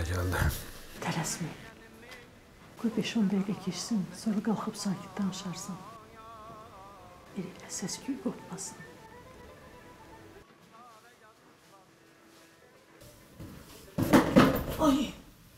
geldi. Tələsməyin. Qoy 5-10 dəqiqə keçsin, sonra qalxıb sakit danışarsan. Bir elə səs-küy qopmasın. Ay!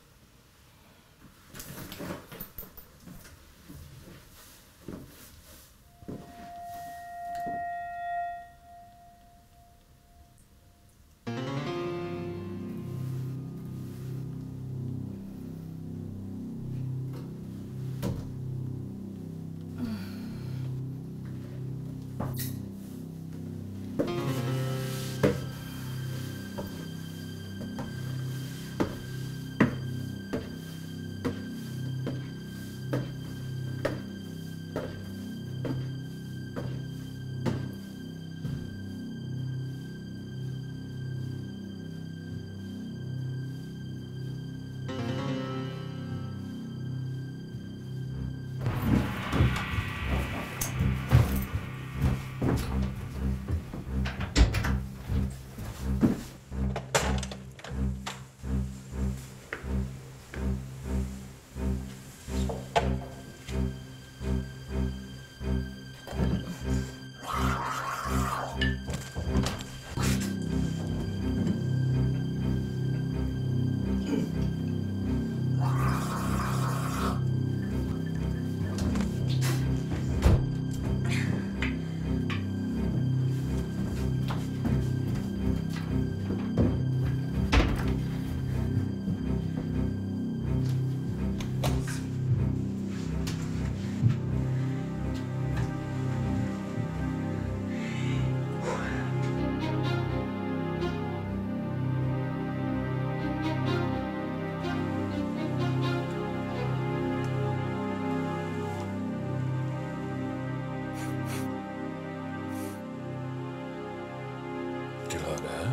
Dilara.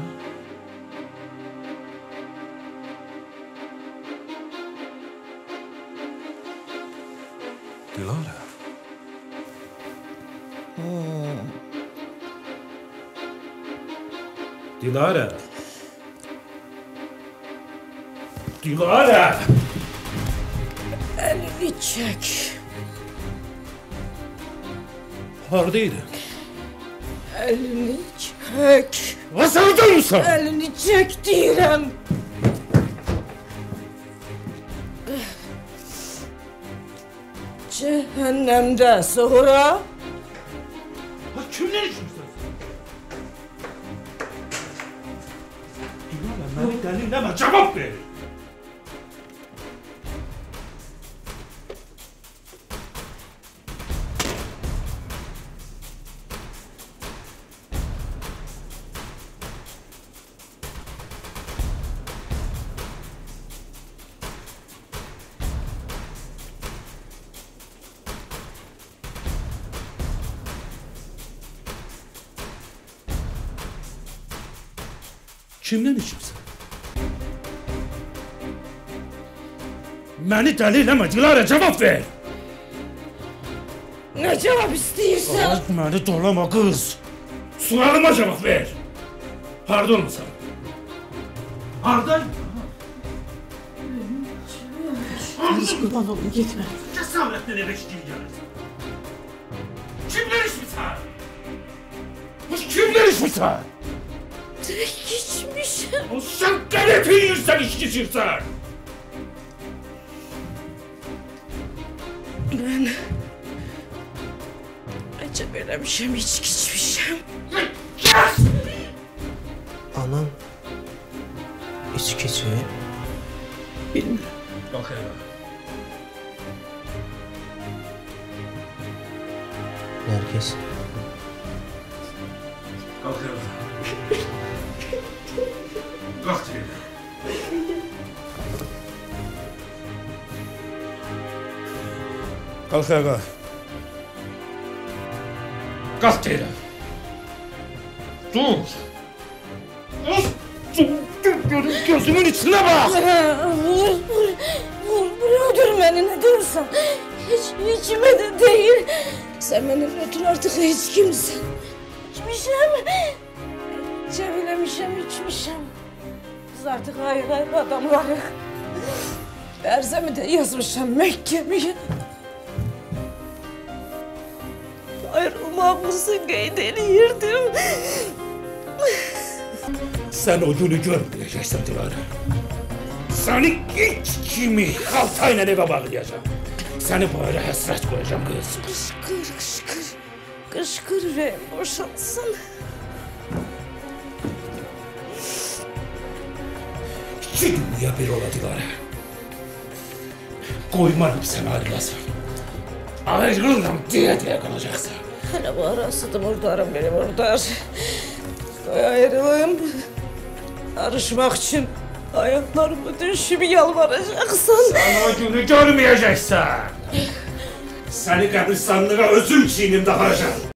Dilara. Dilara. Dilara. Elini çək. Hardaydın? Elini çək. Nasıl mısın? Elini çək deyirəm. Cəhənnəmdə sonra... Kimler işmişsin? Dilara, beni delileme, cevap ver. Kimden içimsin? Beni delileme Dilara, cevap ver. Ne cevap istəyirsən? Beni dolama kız. Sualıma cevap ver. Harda olmasan? Harda? Hiç kurban olun gitme. Cesaretle eve iştiği gelirsin. Kimler içmişsin? Kimler içmişsin? Direkt geçmişim. O sen garipin yüzden içkisisin. Ben... Acaba eləmişəm, hiç geçmişim. Yes! Anam içkici. Bilmiyorum. Kalk ayağa. Nergis. Kalk ayağa. Kalk diye. Kalk ayağa. Kalk diye. Dur. Dur. Gözümün içine bak. Vur, öldür beni ne durursan. Hiç içime de değil. Sen benim ötür artık hiç kimsin. İçmişim. Çevilemişim, içmişim. Biz artık ayrı adamlarız. Erzemi de yazmışam Mekke'ye. Ayrılmamızı gaydeliyirdim. Sen o günü görmeyeceksin Dilara. Seni hiç kimi haltayla eve bağlayacağım. Seni böyle hasret koyacağım kız. Kışkır kışkır. Kışkır ve boşalsın. İki dünya bir ola Dilara. Koymarım sen ayrılasın. Ayrıldım diye kalacaksın. Hani bu arasıdı murdarım beni murdar. Ayrılayım. Arışmak için ayaklarımı düşüp yalvaracaksın. Sen o günü görmeyeceksin. Seni kabristanlığa özüm çiğnimde harcarım.